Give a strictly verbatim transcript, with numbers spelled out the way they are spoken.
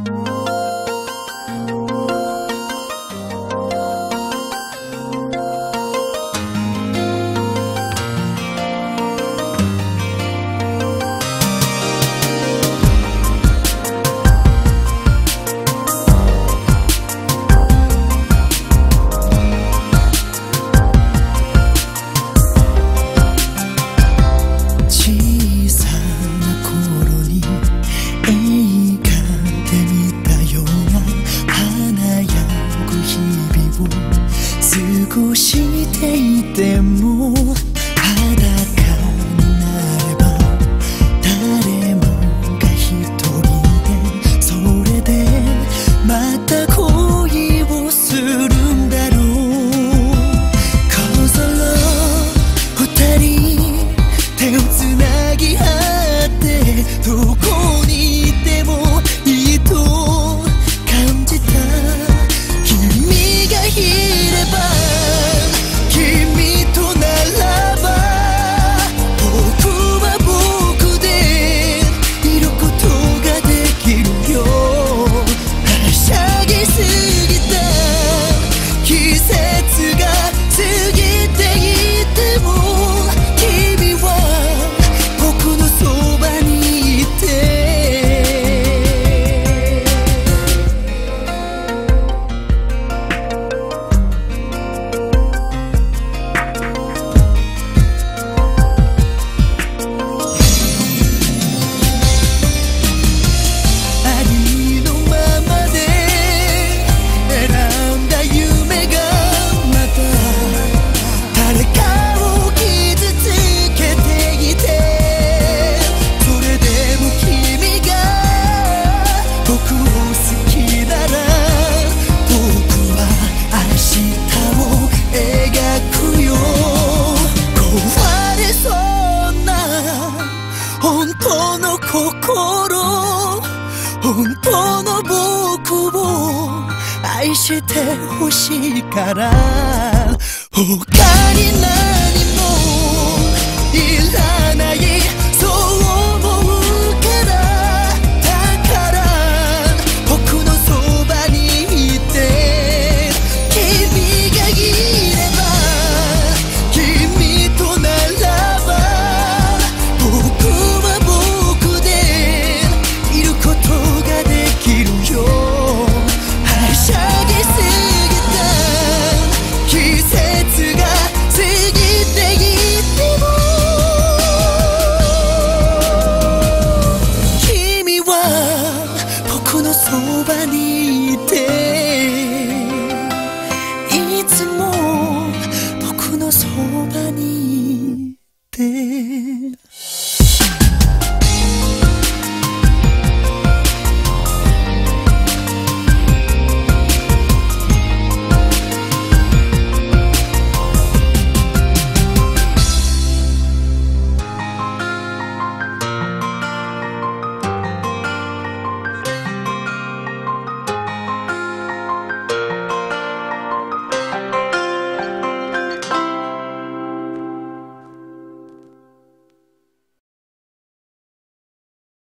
過ごしていても裸になれば誰もが一人でそれでまた恋をするんだろう。 Cause I love 二人手をつなぎ合ってどこにいてもいいと感じた。君がいれば本当の心、本当の僕を愛してほしいから他に何もいらないそう思うからだから僕のそばにいて君がいれば君とならば僕そばにいていつも僕のそばにいて